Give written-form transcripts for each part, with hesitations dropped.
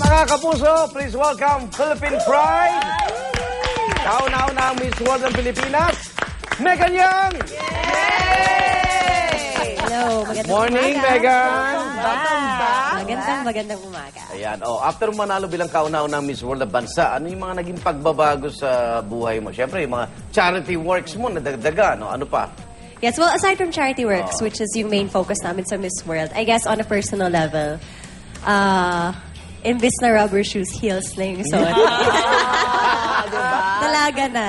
Mga kapuso, please welcome Philippine Pride. Kauna-una ang Miss World ng Pilipinas, Megan Young. Hello, magandang Morning, umaga. Megan. Magandang umaga. Ayan, after manalo bilang kauna-unang Miss World ng bansa, ano yung mga naging pagbabago sa buhay mo? Siyempre, yung mga charity works mo, nadagdaga, no? Ano pa? Yes, well, aside from charity works, which is yung main focus namin sa Miss World, I guess on a personal level, imbis na rubber shoes, heels na yung suot. Dalaga na.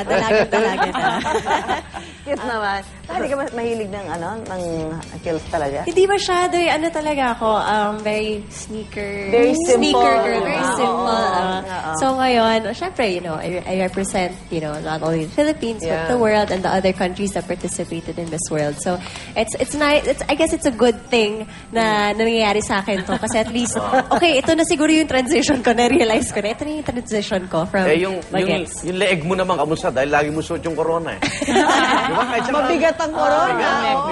Cute naman. Hindi ka mahilig ng heels talaga? Hindi masyado, talaga ako, very sneaker. Very simple. Sneaker girl, very Oo. simple. Oo. So ngayon, syempre, I represent, not only the Philippines, but the world and the other countries that participated in this world. So it's nice, I guess it's a good thing na nangyayari sa akin to. Kasi at least, okay, ito na siguro yung transition ko, na-realize ko na. Ito na yung transition ko from yung leeg mo naman kamusta dahil lagi mo suot yung corona eh. Di ba? Kahit Mabigat ang corona.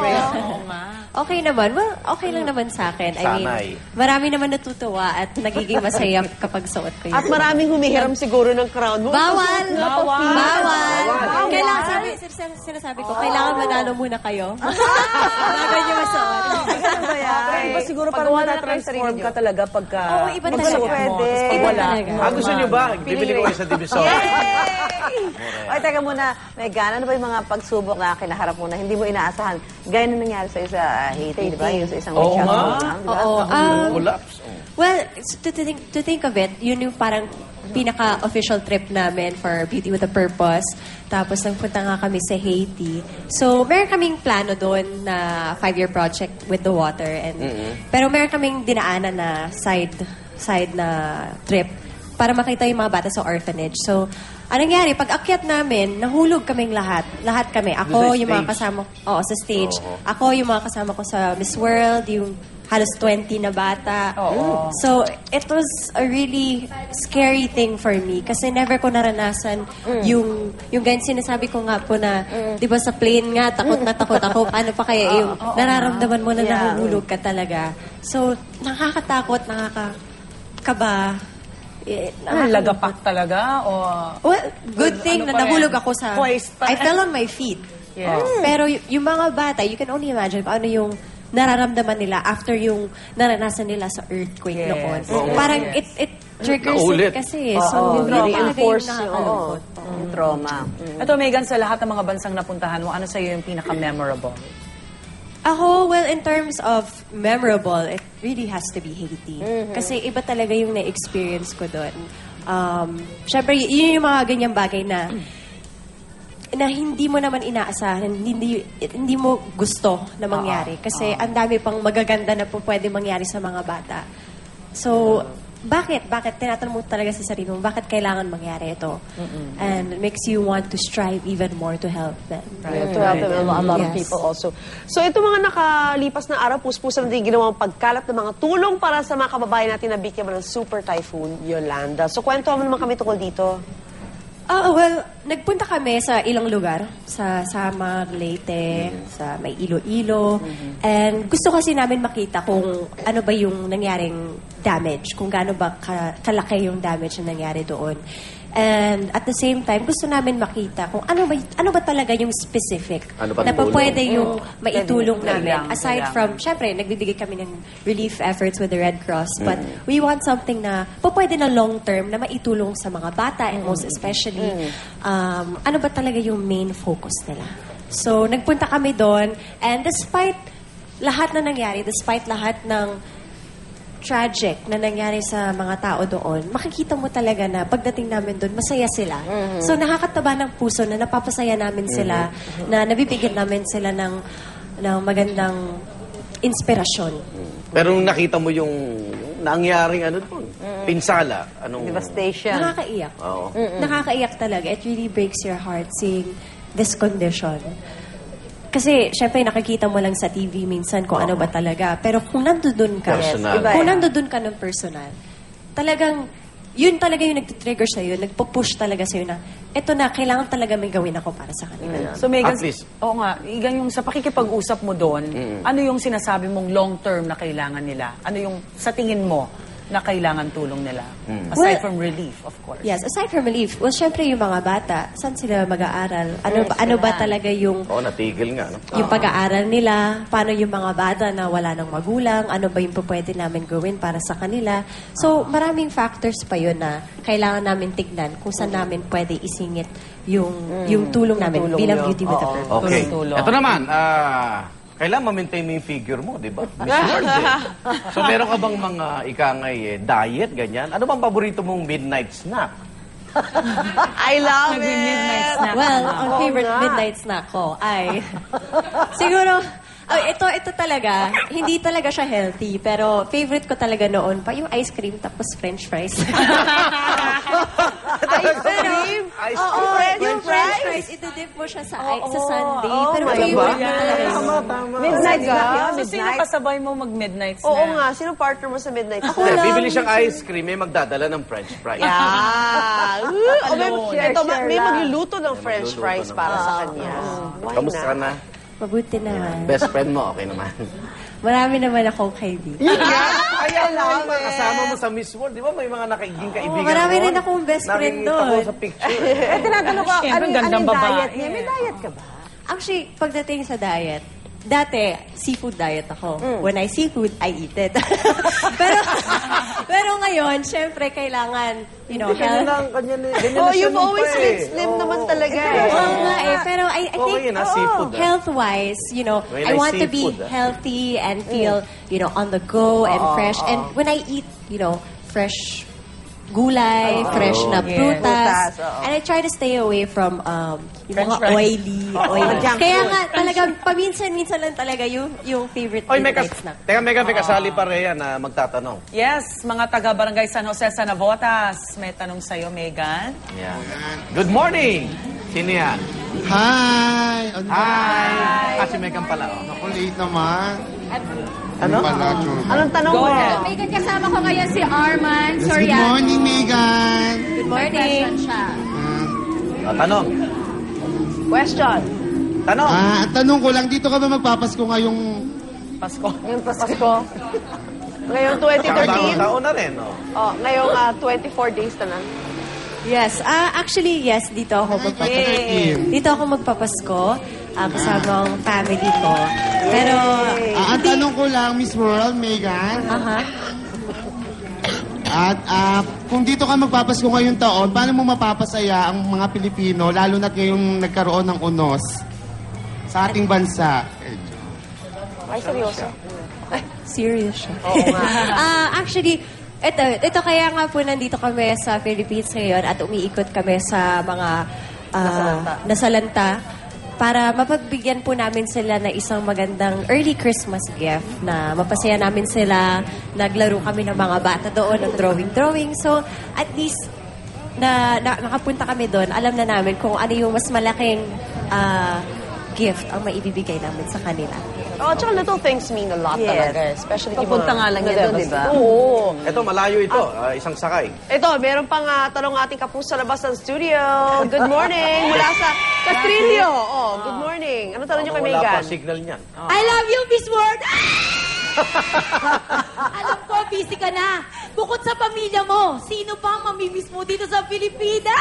Okay naman. Well, okay lang naman sa akin. I mean, Sanay. marami naman natutuwa at nagiging masaya kapag suot ko yun. At maraming humihiram siguro ng crown mo. Bawal! Bawal! Bawal. Kailangan, sinasabi ko, kailangan manalo muna kayo. Bago nyo masuot. Iba siguro parang na-transform ka talaga pagka Oo, iba talaga. pwede. Iba talaga. gusto nyo ba? Bibili ko kayo sa Divisoria. Ay, teka muna. Megan, ano ba yung mga pagsubok na kinaharap mo na hindi mo inaasahan? Gaya na nangyari sa'yo sa Haiti, di ba? Yung sa isang Oo workshop. nga. Di ba? Oo. Collapse. Well, to think of it, yun yung parang pinaka-official trip namin for Beauty with a Purpose. Tapos nagpunta nga kami sa Haiti. So, meron kaming plano doon na 5-year project with the water. And pero meron kaming dinaanan na side na trip para makita yung mga bata sa orphanage. So, anong nangyari? Pag akyat namin, nahulog kaming lahat. Lahat kami. Ako, Sa yung mga stage? kasama sa stage. Oo. Ako, yung mga kasama ko sa Miss World, yung halos 20 na bata. So, it was a really scary thing for me kasi never ko naranasan yung ganyan sinasabi ko nga po na, di ba sa plane nga, takot na takot ako. Paano pa kaya yung nararamdaman mo na nahuhulog ka talaga. So, nakakatakot, nakakakaba. Lagapak talaga? O Well, good thing na pa rin? nahulog ako sa... Poised pa I rin? fell on my feet. Yes. Pero yung mga bata, you can only imagine paano yung nararamdaman nila after yung naranasan nila sa earthquake noon. Parang it triggers Naulit. it kasi. So, yun talaga yung reinforce nakakalungkot. yung trauma. Ito, Megan, sa lahat ng mga bansang napuntahan mo, ano sa'yo yung pinaka-memorable? Ako, well, in terms of memorable, it really has to be Haiti. Kasi iba talaga yung na-experience ko doon. Siyempre, yun yung mga ganyang bagay na hindi mo naman inaasahan, hindi mo gusto na mangyari. Kasi ang dami pang magaganda na po pwede mangyari sa mga bata. So, bakit tinatanong mo talaga sa sarili mo, bakit kailangan mangyari ito? And it makes you want to strive even more to help them. To help them, a lot of Yes. people also. So, ito mga nakalipas na araw, puspusan natin ginawang pagkalat ng mga tulong para sa mga kababayan natin na biktima ng Super Typhoon Yolanda. So, kwento mo naman kami tungkol dito. Well, nagpunta kami sa ilang lugar. Sa Samar, Leyte, sa may Iloilo. And gusto kasi namin makita kung ano ba yung nangyaring damage. Kung gaano ba kalaki yung damage na nangyari doon. And at the same time, gusto namin makita kung ano ba talaga yung specific Ano ba na tulong? pwede yung maitulong namin. Kailangan. Aside from, syempre, nagbibigay kami ng relief efforts with the Red Cross. But we want something na pwede na long-term na maitulong sa mga bata and most especially, ano ba talaga yung main focus nila. So, nagpunta kami doon and despite lahat na nangyari, despite lahat ng tragic na nangyari sa mga tao doon, makikita mo talaga na pagdating namin doon, masaya sila. So, nakakataba ng puso na napapasaya namin sila, na nabibigyan namin sila ng magandang inspirasyon. Pero nung nakita mo yung nangyaring doon, pinsala, Devastation. Nakakaiyak. Oo. Nakakaiyak talaga. It really breaks your heart seeing this condition. Kasi, syempre, nakikita mo lang sa TV minsan kung ano ba talaga. Pero kung nandoon ka, Personal. Iba kung yan. nandoon ka ng personal, talagang, yun talaga yung nag-trigger sa'yo, nagpo-push talaga sa'yo na, eto na, kailangan talaga may gawin ako para sa kanila. So, Megan, At least. oo nga, Megan, yung sa pakikipag-usap mo doon, ano yung sinasabi mong long-term na kailangan nila? Ano yung sa tingin mo na kailangan tulong nila? Aside Well, from relief, of course. Yes, aside from relief, well, syempre yung mga bata, saan sila mag-aaral? Ano ba talaga yung Oo, natigil nga, no? yung pag-aaral nila, paano yung mga bata na wala ng magulang, ano ba yung pwede namin gawin para sa kanila. So, maraming factors pa yun na kailangan namin tignan kung saan namin pwede isingit yung tulong namin tulong bilang nyo. Beauty with a Oo. Purpose. Okay. Tulong-tulong. Ito naman, kailangan ma-maintain mo yung figure mo, di ba? Miss World, eh. So, meron ka bang mga ikangay diet, ganyan? Ano bang paborito mong midnight snack? I love Midnight it! snack. Well, ang Oo favorite nga. midnight snack ko ay siguro ito talaga, hindi talaga siya healthy, pero favorite ko talaga noon pa yung ice cream tapos french fries. Ice cream? Ice Oo, cream? yung French french fries? fries, ito-dip mo siya sa sundae. Oo, Pero my favorite God. ko talaga yun. Tama. Midnight Talaga? snack yun? So, sino Midnight? kasabay mo mag-midnight snack? Oo nga, sino partner mo sa midnight snack? Hindi, lang. bibili siyang ice cream, may magdadala ng french fries. Yeah. O, may, Alone. may magluluto ng french magluluto fries ng para sa kanya. Why Kamusta ka not? na? Mabuti naman. Best friend mo, okay naman. Marami naman akong kaibigan. Kaya love mga it. kasama mo sa Miss World, di ba may mga nakaging kaibigan marami mo? rin akong best friend Nakikita ko doon. sa picture. Eh, tinatanong ko, Siyempre, ano gandang yung babae. diet niya? May diet ka ba? Actually, pagdating sa diet, dati, seafood diet ako. When I see food, I eat it. pero ngayon, syempre, kailangan, health. Oh, you've always been slim naman talaga eh. Oo nga eh. Pero I Okay think, yun, seafood. health-wise, When I I want to be seafood, healthy and feel, on the go and fresh. And when I eat, fresh gulay, fresh na prutas. Prutas, oo. And I try to stay away from yung French mga fries. oily. junk Kaya food. nga, talagang paminsan-minsan lang talaga yung favorite Oy, may midnight snack. Teka, may kasali pa rin na magtatanong. Yes, mga taga-Barangay San Jose, San Navotas. May tanong sa'yo, Megan. Yeah. Good morning! Sino yan? Hi! Hi! Si Megan pala. Oh. Ako late naman. Ano? Pala, Churro. Anong tanong Go mo? ahead. Megan, kasama ko ngayon si Arman Yes, good Soriano. morning, Megan. Good morning. Siya. Tanong. Question. Tanong. Tanong ko lang, dito ka ba magpapasko ngayong... Pasko. Ngayong Pasko. Ngayong Bagong 2013. taon na rin, oh. Oh, ngayong 24 days na lang. Yes. Actually, yes, dito ako magpapasko. Dito ako magpapasko kasama ang family ko. Pero, Ang tanong ko lang, Miss World, Megan. At kung dito ka magpapasko ngayong taon, paano mo mapapasaya ang mga Pilipino, lalo na ngayong nagkaroon ng unos sa ating bansa? Ay, seryoso. serious siya. Oo nga. Actually, ito kaya nga po nandito kami sa Philippines ngayon at umiikot kami sa mga nasalanta para mapagbigyan po namin sila na isang magandang early Christmas gift na mapasaya namin sila. Naglaro kami ng mga bata doon ng drawing. So, at least na nakapunta kami doon, alam na namin kung ano yung mas malaking gift ang maibibigay namin sa kanila. Oh, tsaka little things mean a lot Yes. talaga. Especially Papunta nga lang yan doon, di ba? Oo. Ito, malayo ito. Isang sakay. Ito, meron pang tanong ating kapuso sa labas ng studio. Good morning. Mula sa Castrillo. Oh, good morning. Ano tanong niyo kay Wala pa Megan? signal niyan. I love you, Miss World! Alam ko, busy ka na. Bukod sa pamilya mo, sino pa ang mamimiss mo dito sa Pilipinas?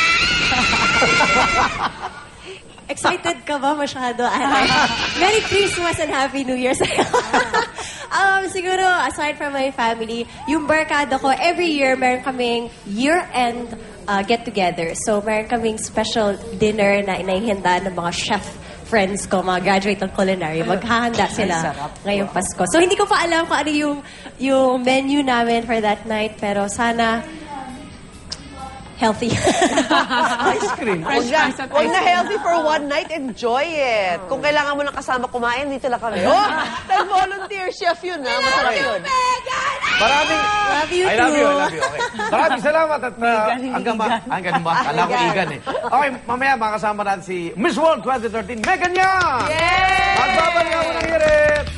Excited ka ba masyado, ate? Merry Christmas and Happy New Year sa'yo. Siguro, aside from my family, yung barkada ko, every year, meron kaming year-end get-together. So, meron kaming special dinner na inahihanda ng mga chef friends ko, mga graduate ng culinary. Maghahanda sila ngayong Pasko. So, hindi ko pa alam kung ano yung menu namin for that night, pero sana healthy. Ice cream. Huwag na healthy for one night. Enjoy it. Kung kailangan mo ng kasama kumain, dito lang kami. Oh, nag-volunteer chef yun, ha? Masarap yun. Maraming... Love you I love too. you, I love you. Okay. Maraming salamat at hanggang ba? Hanggang ba? Kala ko Igan eh. Okay, mamaya makasama natin si Miss World 2013, Megan Young! Yay! Magbabalik ako ng hirit!